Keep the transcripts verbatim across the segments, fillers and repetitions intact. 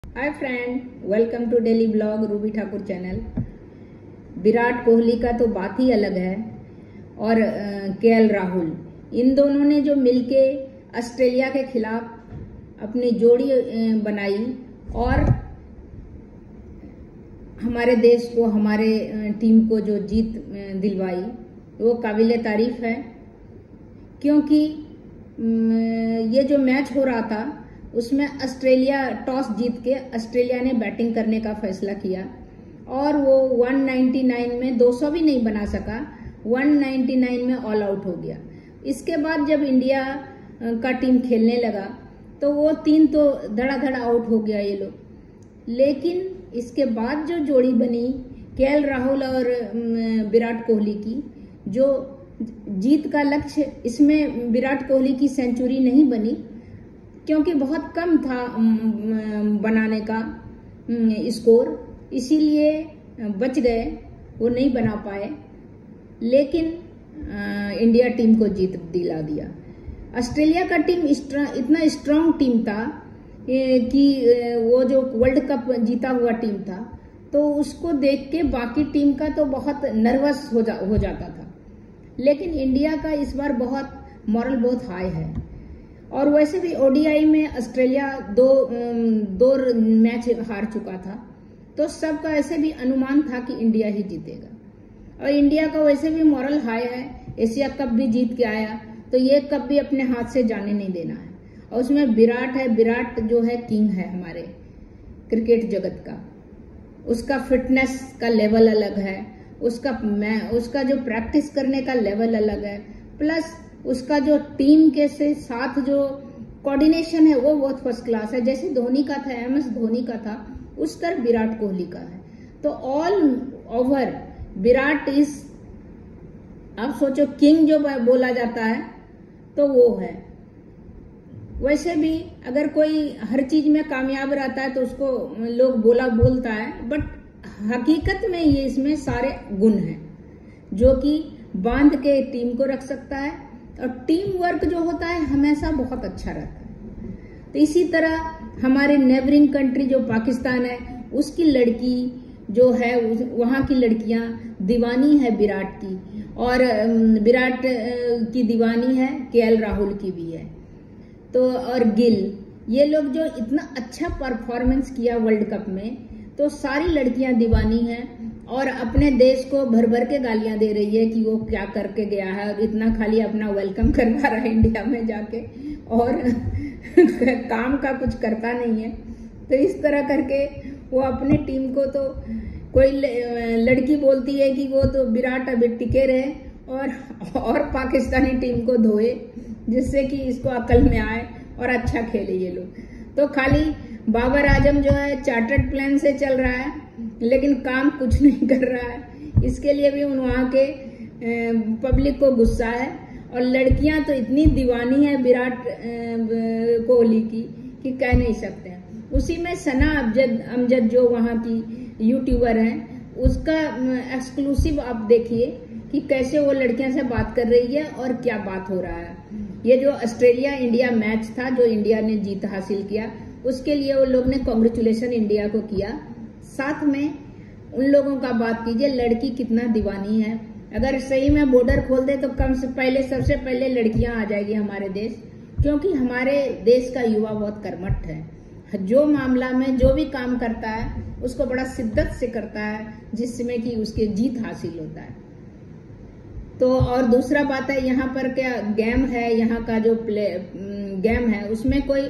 Hi friend, welcome to daily blog Ruby Thakur channel. Virat Kohli का तो बात ही अलग है और केएल राहुल, इन दोनों ने जो मिलके ऑस्ट्रेलिया के खिलाफ अपनी जोड़ी बनाई और हमारे देश को, हमारे टीम को जो जीत दिलवाई, वो काबिले तारीफ है। क्योंकि ये जो मैच हो रहा था उसमें ऑस्ट्रेलिया टॉस जीत के ऑस्ट्रेलिया ने बैटिंग करने का फैसला किया और वो एक सौ निन्यानवे में दो सौ भी नहीं बना सका, एक सौ निन्यानवे में ऑल आउट हो गया। इसके बाद जब इंडिया का टीम खेलने लगा तो वो तीन तो धड़ाधड़ आउट हो गया ये लोग। लेकिन इसके बाद जो जोड़ी बनी केएल राहुल और विराट कोहली की, जो जीत का लक्ष्य, इसमें विराट कोहली की सेंचुरी नहीं बनी क्योंकि बहुत कम था बनाने का स्कोर, इसीलिए बच गए, वो नहीं बना पाए। लेकिन इंडिया टीम को जीत दिला दिया। ऑस्ट्रेलिया का टीम इतना स्ट्रांग टीम था कि वो जो वर्ल्ड कप जीता हुआ टीम था, तो उसको देख के बाकी टीम का तो बहुत नर्वस हो जा हो जाता था। लेकिन इंडिया का इस बार बहुत मॉरल बहुत हाई है। और वैसे भी ओडीआई में ऑस्ट्रेलिया दो दो मैच हार चुका था, तो सबका ऐसे भी अनुमान था कि इंडिया ही जीतेगा। और इंडिया का वैसे भी मॉरल हाई है, एशिया कप भी जीत के आया, तो ये कप भी अपने हाथ से जाने नहीं देना है। और उसमें विराट है, विराट जो है किंग है हमारे क्रिकेट जगत का। उसका फिटनेस का लेवल अलग है, उसका मैं उसका जो प्रैक्टिस करने का लेवल अलग है, प्लस उसका जो टीम के से साथ जो कोऑर्डिनेशन है वो बहुत फर्स्ट क्लास है। जैसे धोनी का था, एम एस धोनी का था, उस तरह विराट कोहली का है। तो ऑल ओवर विराट इज, आप सोचो, किंग जो बोला जाता है तो वो है। वैसे भी अगर कोई हर चीज में कामयाब रहता है तो उसको लोग बोला बोलता है, बट हकीकत में ये इसमें सारे गुण हैं जो कि बांध के टीम को रख सकता है। और टीम वर्क जो होता है हमेशा बहुत अच्छा रहता है। तो इसी तरह हमारे नेबरिंग कंट्री जो पाकिस्तान है, उसकी लड़की जो है, वहां की लड़कियां दीवानी है विराट की, और विराट की दीवानी है, केएल राहुल की भी है। तो और गिल, ये लोग जो इतना अच्छा परफॉर्मेंस किया वर्ल्ड कप में, तो सारी लड़कियां दीवानी हैं और अपने देश को भर भर के गालियां दे रही है कि वो क्या करके गया है, इतना खाली अपना वेलकम करवा रहा है इंडिया में जाके और काम का कुछ करता नहीं है। तो इस तरह करके वो अपने टीम को, तो कोई लड़की बोलती है कि वो तो विराट अभी टिके रहे और और पाकिस्तानी टीम को धोए, जिससे कि इसको अकल में आए और अच्छा खेले ये लोग। तो खाली बाबर आजम जो है चार्टर्ड प्लान से चल रहा है, लेकिन काम कुछ नहीं कर रहा है। इसके लिए भी वहां के पब्लिक को गुस्सा है। और लड़कियां तो इतनी दीवानी है विराट कोहली की कि कह नहीं सकते हैं। उसी में सना अमजद अमजद जो वहां की यूट्यूबर हैं, उसका एक्सक्लूसिव आप देखिए कि कैसे वो लड़कियों से बात कर रही है और क्या बात हो रहा है। ये जो ऑस्ट्रेलिया इंडिया मैच था, जो इंडिया ने जीत हासिल किया, उसके लिए वो लोग ने कांग्रेचुलेशन इंडिया को किया। साथ में उन लोगों का बात कीजिए, लड़की कितना दीवानी है। अगर सही में बॉर्डर खोल दे तो कम से पहले, सबसे पहले लड़कियां आ जाएगी हमारे देश, क्योंकि हमारे देश का युवा बहुत कर्मठ है। जो मामला में जो भी काम करता है उसको बड़ा शिद्दत से करता है, जिसमें कि उसके जीत हासिल होता है। तो और दूसरा बात है, यहाँ पर क्या गेम है, यहाँ का जो प्ले गेम है उसमें कोई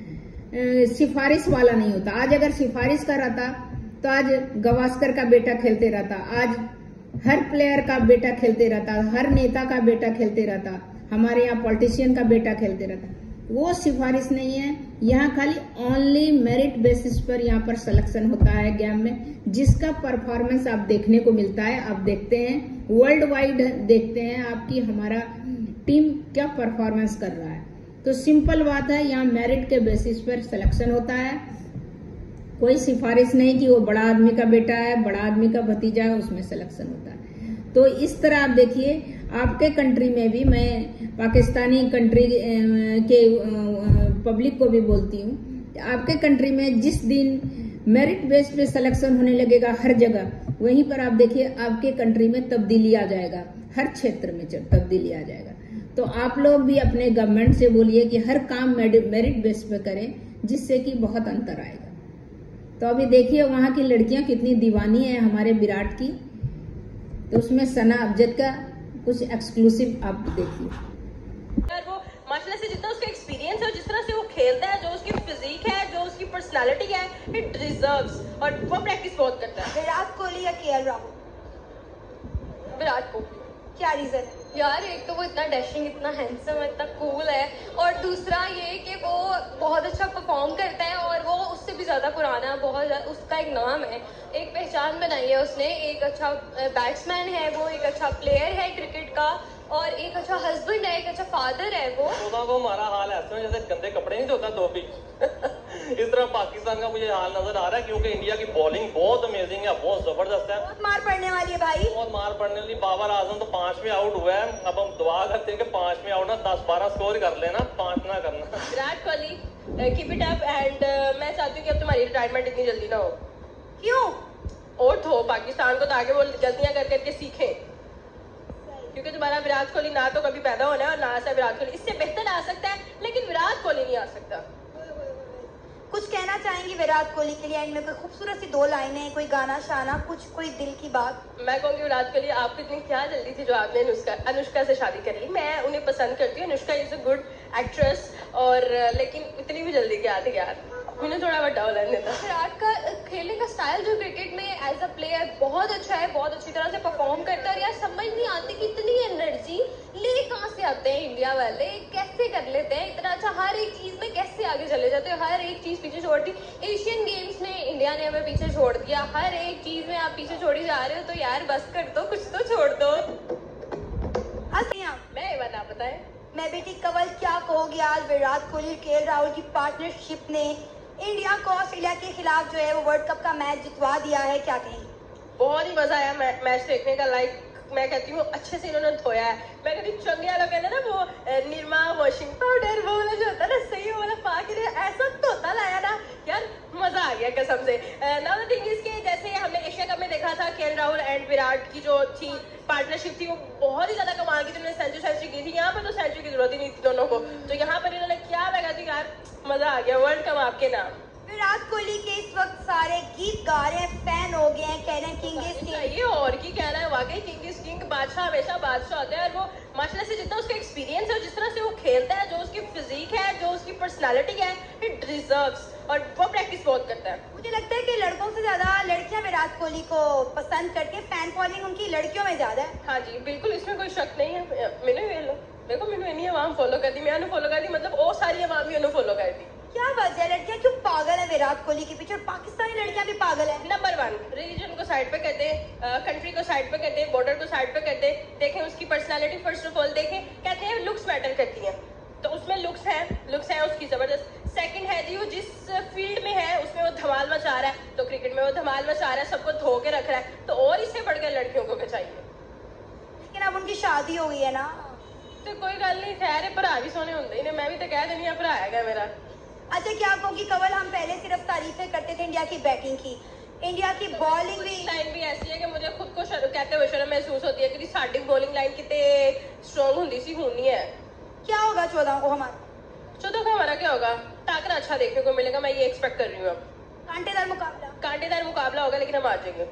सिफारिश वाला नहीं होता। आज अगर सिफारिश का रहता तो आज गवास्कर का बेटा खेलते रहता, आज हर प्लेयर का बेटा खेलते रहता, हर नेता का बेटा खेलते रहता, हमारे यहाँ पॉलिटिशियन का बेटा खेलते रहता। वो सिफारिश नहीं है। यहाँ खाली ओनली मेरिट बेसिस पर यहाँ पर सिलेक्शन होता है गेम में, जिसका परफॉर्मेंस आप देखने को मिलता है। आप देखते हैं, वर्ल्ड वाइड देखते हैं आपकी हमारा टीम क्या परफॉर्मेंस कर रहा है। तो सिंपल बात है, यहाँ मेरिट के बेसिस पर सिलेक्शन होता है। कोई सिफारिश नहीं कि वो बड़ा आदमी का बेटा है, बड़ा आदमी का भतीजा है, उसमें सिलेक्शन होता है। तो इस तरह आप देखिए, आपके कंट्री में भी, मैं पाकिस्तानी कंट्री के पब्लिक को भी बोलती हूँ आपके कंट्री में जिस दिन मेरिट बेस पे सिलेक्शन होने लगेगा हर जगह, वहीं पर आप देखिए आपके कंट्री में तब्दीली आ जाएगा, हर क्षेत्र में तब्दीली आ जाएगा। तो आप लोग भी अपने गवर्नमेंट से बोलिए कि हर काम मेरिट बेस पे करें, जिससे कि बहुत अंतर आएगा। तो अभी देखिए वहां की लड़कियां कितनी दीवानी है हमारे विराट की। तो उसमें सना अफजद का कुछ एक्सक्लूसिव आप देखिए। वो माशाल्लाह से जितना उसका एक्सपीरियंस है, जिस तरह से वो खेलता है, जो उसकी फिजिक है, जो उसकी पर्सनालिटी है, इट डिजर्व्स। और वो प्रैक्टिस बहुत करता है। विराट कोहली या के एल राहुल? विराट कोहली। क्या रीजन है? यार एक तो वो इतना डैशिंग, इतना हैंडसम है, इतना कूल है, और दूसरा ये कि वो बहुत अच्छा परफॉर्म करता है, और वो उससे भी ज्यादा पुराना, बहुत उसका एक नाम है, एक पहचान बनाई है उसने, एक अच्छा बैट्समैन है वो, एक अच्छा प्लेयर है क्रिकेट का, और एक अच्छा हस्बैंड है, एक अच्छा फादर है वो। को हमारा हाल ऐसा जैसे गंदे कपड़े नहीं धोता धोबी इस तरह पाकिस्तान का मुझे हाल नजर आ रहा है, क्योंकि इंडिया की बॉलिंग बहुत अमेजिंग है, बहुत जबरदस्त है, बहुत मार पड़ने वाली है भाई, बहुत मार पड़ने वाली। बाबर आजम तो पांच में आउट हुआ है, अब हम दुआ करते हैं कि पांच में आउट ना दस बारह स्कोर कर लेना, पांच ना करना। Virat Kohli keep it up, and मैं चाहती हूँ कि अब तुम्हारी रिटायरमेंट इतनी जल्दी ना हो। क्यों? और तो पाकिस्तान को ताकि वो गलतियां कर करके सीखें, क्योंकि तुम्हारा विराट कोहली ना तो कभी पैदा होना है और ना सा विराट कोहली। इससे बेहतर आ सकता है, लेकिन विराट कोहली नहीं आ सकता। कुछ कहना चाहेंगी विराट कोहली के लिए एंड में? कोई खूबसूरत सी दो लाइनें, कोई गाना शाना, कुछ कोई दिल की बात? मैं कहूँगी विराट कोहली, आपको इतनी क्या जल्दी थी जो आपने अनुष्का अनुष्का से शादी कर ली। मैं उन्हें पसंद करती हूँ, Anushka is a good actress, और लेकिन इतनी भी जल्दी क्या थी यार, उन्हें थोड़ा बड़ा हो लेने था। विराट का खेलने का स्टाइल जो क्रिकेट में एज अ प्लेयर बहुत अच्छा है, बहुत अच्छी तरह से परफॉर्म करता है, और यार समझ नहीं आती कि इतनी एनर्जी ले कहाँ से आते हैं इंडिया वाले, कैसे कर लेते हैं इतना अच्छा, हर एक चीज में कैसे आगे चले जाते हैं, हर एक चीज पीछे छोड़ दी। एशियन गेम्स में इंडिया ने हमें पीछे छोड़ दिया, हर एक चीज में आप पीछे छोड़ी जा रहे हो, तो यार बस कर दो, कुछ तो छोड़ दो। मैं ये बता बताए मैं बेटी कंवल, क्या कहोगी आज विराट कोहली के एल राहुल की पार्टनरशिप ने इंडिया को ऑस्ट्रेलिया के खिलाफ जो है वो वर्ल्ड कप का मैच जितवा दिया है, क्या कहेंगी? बहुत ही मजा आया मैच देखने का। लाइक मैं कहती हूँ अच्छे से इन्होंने धोया है। मैं कहती हूँ चंगे वाला कहते हैं ना वो निरमा वॉशिंग पाउडर, वो वाला जो होता है ना, सही वाला पा के ऐसा धोता लाया ना यार, मजा आ गया कसम से। नाउ द थिंग इज के जैसे हमने एशिया कप में देखा था के एल राहुल एंड विराट की जो थी पार्टनरशिप थी, वो बहुत ही ज्यादा कमाल की थी। उन्होंने सेंचुरी सेंचुरी की थी, यहाँ पर तो सेंचुरी की जरूरत ही नहीं थी दोनों को, तो यहाँ पर इन्होंने क्या लगा थी यार, मजा आ गया। वर्ल्ड कप आपके नाम। विराट कोहली के इस वक्त सारे गीत गा रहे हैं, फैन हो गए हैं, कह रहे हैं किंग इज किंग। ये और की कहना है, वाकई किंग इज किंग, बादशाह हमेशा बादशाह होता है। और वो माशाल्लाह से जितना उसका एक्सपीरियंस है, जिस तरह से वो खेलता है, जो उसकी फिजिक है, जो उसकी पर्सनालिटी है, इट डिजर्व्स। और वो प्रैक्टिस बहुत करता है। मुझे लगता है कि लड़कों से ज्यादा लड़कियां विराट कोहली को पसंद करती है, फैन फॉलोइंग उनकी लड़कियों में ज्यादा है। हाँ जी बिल्कुल, इसमें कोई शक नहीं है। मैंने देखो मैंने नहीं आवाम फॉलो कर दी, मैं उन्हें फॉलो कर दी, मतलब वो सारी आवाम भी उन्हें फॉलो कर दी। क्या वजह है, लड़कियां क्यों पागल है विराट कोहली के पीछे, और पाकिस्तानी लड़कियां भी पागल है? नंबर वन, रिलीजन को साइड पे कर दे, कंट्री को साइड पे कर दे, बॉर्डर को साइड पे कर दे, देखें उसकी पर्सनालिटी फर्स्ट ऑफ ऑल देखें। कहते हैं लुक्स मैटर करती हैं, तो उसमें लुक्स है, लुक्स है उसकी जबरदस्त। सेकंड है जी वो जिस फील्ड में है उसमें वो धमाल मचा रहा है, तो क्रिकेट में वो धमाल मचा रहा है, सबको धो के रख रहा है, तो और इससे बढ़कर लड़कियों को क्या चाहिए। लेकिन अब उनकी शादी हो गई है ना, तो कोई गल नहीं, खैर भरा भी सोने होंगे ही, मैं भी तो कह देनी भरा है मेरा। अच्छा क्या कहोगी कंवल, हम पहले सिर्फ तारीफें करते थे इंडिया की बैटिंग की, इंडिया की बॉलिंग भी लाइन भी ऐसी है कि मुझे खुद को शर्म कहते हुए शर्म महसूस होती है कि साडी बॉलिंग लाइन कितने स्ट्रॉन्ग होती सी होनी है। क्या होगा चौदह को हमारा? चौदह को हमारा क्या होगा, टाकरा अच्छा देखने को मिलेगा, मैं ये एक्सपेक्ट कर रही हूँ। अब कांटेदार मुकाबला, कांटेदार मुकाबला होगा, लेकिन हम आ जाएंगे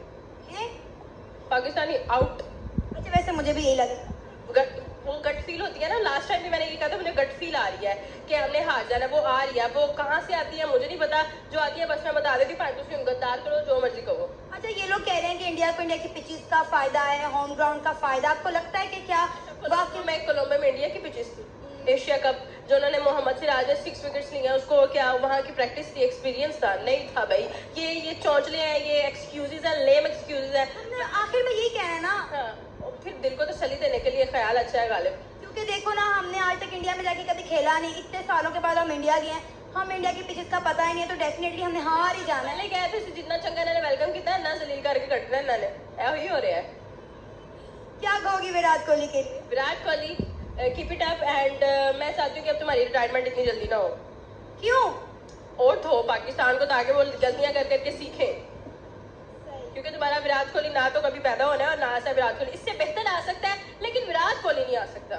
पाकिस्तानी आउट। अच्छा वैसे मुझे भी यही लगे, गट वो गट फील होती है ना, लास्ट टाइम भी मैंने ये कहा था, मुझे गट फील आ रही है कि हमने हार जाना, वो आ रही है। वो कहाँ से आती है मुझे नहीं पता, जो आती है बस मैं बता देती, फाइनल उसकी गद्दार करो जो मर्जी कहो। अच्छा ये लोग कह रहे हैं कि इंडिया को इंडिया की पिचेस का फायदा है, होम ग्राउंड का फायदा, आपको लगता है कि क्या वाकई में कोलंबो में इंडिया की पिचेस थी, एशिया कप जो उन्होंने मोहम्मद सिराज ने सिक्स विकेट्स लिए, उसको क्या वहाँ की प्रैक्टिस थी, एक्सपीरियंस था? नहीं था भाई। ये ये चौंचले हैं, ये एक्सक्यूजेज है, लेम एक्सक्यूजेज है। आखिर में यही कह रहे हैं ना, हाँ, और फिर दिल को तसल्ली देने के लिए ख्याल अच्छा है गालिब, क्योंकि देखो ना हमने आज तक इंडिया में जाके कभी खेला नहीं, इतने सालों के बाद हम इंडिया गए हैं, हम इंडिया की पिचेस का पता ही नहीं है, तो डेफिनेटली हमने हार ही जाना है। पहले गए थे जितना चंगा इन्होंने वेलकम किया ना, जलील करके कटना इन्होंने, ऐसा ही हो रहा है। क्या कहोगी विराट कोहली के लिए? Virat Kohli keep it up, and मैं चाहती हूँ कि अब तुम्हारी रिटायरमेंट इतनी जल्दी ना हो। क्यों? आउट हो पाकिस्तान को, ताकि वो गलतियां कर करके सीखें, क्योंकि तुम्हारा विराट कोहली ना तो कभी पैदा होना है और ना ऐसा विराट कोहली, इससे बेहतर आ सकता है लेकिन विराट कोहली नहीं आ सकता।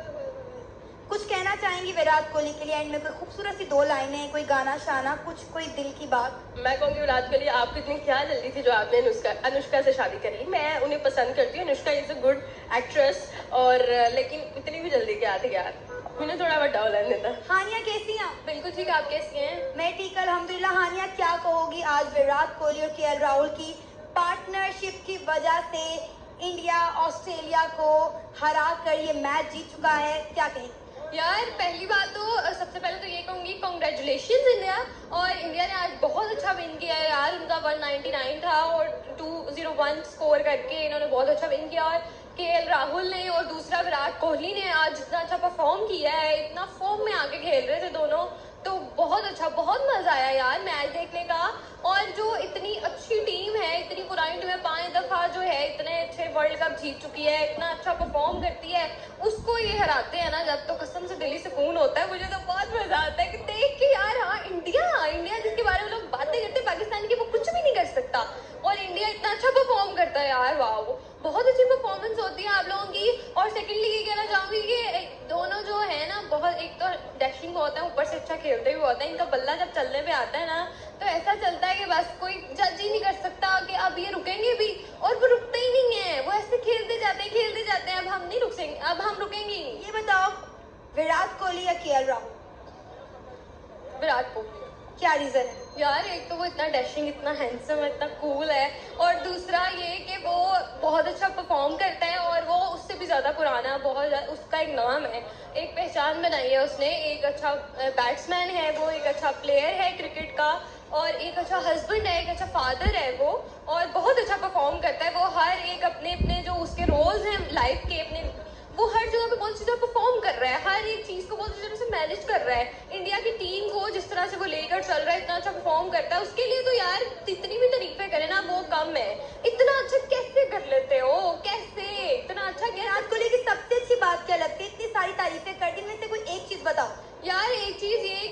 कुछ कहना चाहेंगी विराट कोहली के लिए एंड में? कोई खूबसूरत सी दो लाइनें, कोई गाना शाना, कुछ कोई दिल की बात? मैं कहूँगी विराट कोहली, आपको इतनी क्या जल्दी थी जो आपने अनुष्का अनुष्का से शादी करी। मैं उन्हें पसंद करती हूँ, Anushka is a good actress, और लेकिन इतनी भी जल्दी क्या थी यार, मैंने थोड़ा बड़ा हो लेने था। हानिया कैसी हैं? बिल्कुल ठीक, आप कैसी हैं? मैं ठीक अल्हम्दुलिल्लाह। हानिया, क्या कहोगी आज विराट कोहली और केएल राहुल की पार्टनरशिप की वजह से इंडिया ऑस्ट्रेलिया को हरा कर ये मैच जीत चुका है, क्या कहेंगे? यार पहली बात तो सबसे पहले तो ये कहूंगी कॉन्ग्रेचुलेशन इंडिया, और इंडिया ने आज बहुत अच्छा विन किया है यार। उनका वन नाइंटी नाइन था और टू ज़ीरो वन स्कोर करके इन्होंने बहुत अच्छा विन किया, और केएल राहुल ने और दूसरा विराट कोहली ने आज जितना अच्छा परफॉर्म किया है, इतना फॉर्म में आके खेल रहे थे दोनों, तो बहुत अच्छा, बहुत मजा आया यार मैच देखने का। और जो इतनी अच्छी टीम है, इतनी पुरानी टीम है, पांच दफा जो है इतने अच्छे वर्ल्ड कप जीत चुकी है, इतना अच्छा परफॉर्म करती है, उसको ये हराते हैं ना जब, तो कसम से दिली सुकून होता है। मुझे तो बहुत मजा आता है कि देख के यार, हाँ इंडिया इंडिया जिसके बारे में लोग बातें करते हैं पाकिस्तान की, वो कुछ भी नहीं कर सकता, और इंडिया इतना अच्छा परफॉर्म करता है यार। वाह, बहुत अच्छी परफॉर्मेंस होती है आप लोगों की। और सेकेंडली ये कहना चाहूंगी कि दोनों जो है ना, बहुत, एक तो डैशिंग होता है, ऊपर से अच्छा खेलते भी होता है। इनका बल्ला जब चलने पे आता है ना, तो ऐसा चलता है कि बस कोई जज ही नहीं कर सकता कि अब ये रुकेंगे भी, और वो रुकते ही नहीं है, वो ऐसे खेलते जाते हैं खेलते जाते हैं। अब हम नहीं रुकेंगे, अब हम रुकेंगे ही नहीं। ये बताओ, विराट कोहली या केएल राहुल? विराट कोहली। क्या रीजन है? यार एक तो वो इतना डैशिंग, इतना हैंडसम, इतना कूल है, और दूसरा ये कि वो बहुत अच्छा परफॉर्म करता है, और वो उससे भी ज्यादा पुराना, बहुत उसका एक नाम है, एक पहचान बनाई है उसने, एक अच्छा बैट्समैन है वो, एक अच्छा प्लेयर है क्रिकेट का, और एक अच्छा हस्बैंड है, एक अच्छा फादर है वो, और बहुत अच्छा परफॉर्म करता है वो। हर एक अपने अपने जो उसके रोल्स हैं लाइफ के, अपने वो हर जगह पे बहुत अच्छी तरह परफॉर्म कर रहा है, हर एक चीज को बहुत अच्छी तरह से मैनेज कर रहा है। इंडिया की टीम को जिस तरह से वो लेकर चल रहा है, इतना अच्छा परफॉर्म करता है, उसके लिए तो यार जितनी भी तारीफें करें ना वो कम है। इतना अच्छा कैसे कर लेते हो, कैसे इतना अच्छा? विराट कोहली की सबसे अच्छी बात क्या लगती है? इतनी सारी तारीफें कर दी, में से कोई एक चीज बताओ। यार एक चीज ये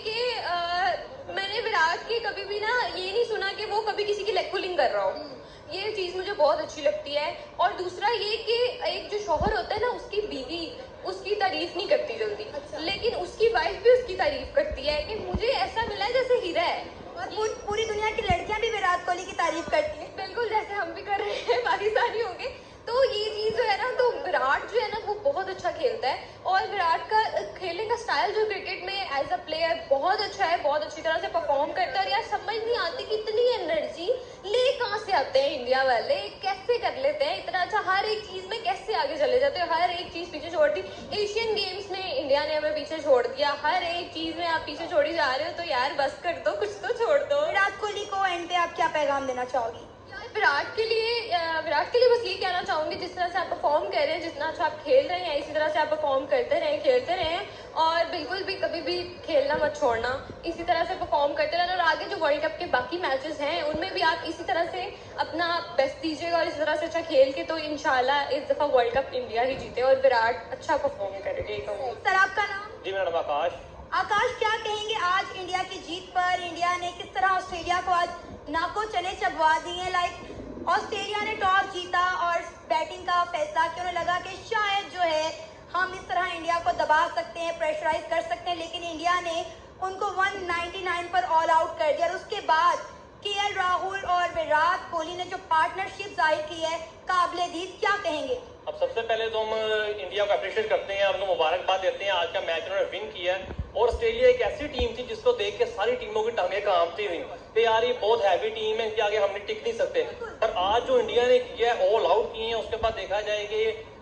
कि मैंने विराट की कभी भी ना ये नहीं सुना कि वो कभी किसी की लेग पुलिंग कर रहा हो, ये चीज मुझे बहुत अच्छी लगती है। और दूसरा ये कि एक जो शौहर होता है ना, उसकी बीवी उसकी तारीफ नहीं करती जल्दी, अच्छा। लेकिन उसकी वाइफ भी उसकी तारीफ करती है कि मुझे ऐसा मिला है जैसे हीरा है। और पूरी दुनिया की लड़कियां भी विराट कोहली की तारीफ करती है, बिल्कुल जैसे हम भी कर रहे हैं, पाकिस्तानी होंगे। तो ये चीज जो है ना, तो विराट जो है ना वो बहुत अच्छा खेलता है, और विराट का खेलने का स्टाइल जो क्रिकेट में एज अ प्लेयर बहुत अच्छा है, बहुत अच्छी तरह से परफॉर्म करता है। और यार समझ नहीं आती कि इतनी एनर्जी ले कहाँ से आते हैं इंडिया वाले, कैसे कर लेते हैं इतना अच्छा, हर एक चीज में कैसे आगे चले जाते हैं, हर एक चीज पीछे छोड़ दी। एशियन गेम्स में इंडिया ने हमें पीछे छोड़ दिया, हर एक चीज में आप पीछे छोड़ी जा रहे हो, तो यार बस कर दो, कुछ तो छोड़ दो। विराट कोहली को एंड पे आप क्या पैगाम देना चाहोगी? विराट के लिए विराट के लिए बस ये कहना चाहूंगी, जिस तरह से आप परफॉर्म कर रहे हैं, जितना अच्छा आप खेल रहे हैं, इसी तरह से आप परफॉर्म करते रहें, खेलते रहें, और बिल्कुल भी कभी भी खेलना मत छोड़ना, इसी तरह से परफॉर्म करते रहना। और आगे जो वर्ल्ड कप के बाकी मैचेस हैं उनमें भी आप इसी तरह से अपना बेस्ट दीजिएगा, और इसी तरह से अच्छा खेल के तो इंशाल्लाह इस दफा वर्ल्ड कप इंडिया ही जीते और विराट अच्छा परफॉर्म करेंगे। सर आपका नाम? जी मेरा नाम आकाश। आकाश, क्या कहेंगे आज इंडिया की जीत पर? इंडिया ने किस तरह ऑस्ट्रेलिया को आज नाको चने चबवा दिए? लाइक ऑस्ट्रेलिया ने टॉस जीता और बैटिंग का फैसला कि उन्हें लगा कि शायद जो है हम इस तरह इंडिया को दबा सकते हैं, प्रेशराइज कर सकते हैं, लेकिन इंडिया ने उनको वन नाइंटी नाइन पर ऑल आउट कर दिया। और उसके बाद केएल राहुल और विराट कोहली ने जो पार्टनरशिप जाहिर की है, काबिले दीद, क्या कहेंगे? अब सबसे पहले तो हम इंडिया को अप्रिशिएट करते हैं और उनको मुबारकबाद देते हैं, आज का मैच उन्होंने विन किया है। और ऑस्ट्रेलिया एक ऐसी टीम थी जिसको देख के सारी टीमों की टांगें कांपती हुई कि यार ये बहुत हैवी टीम है, इनके आगे हमने टिक नहीं सकते। पर आज जो इंडिया ने किया है, ऑल आउट किए हैं, उसके बाद देखा जाए कि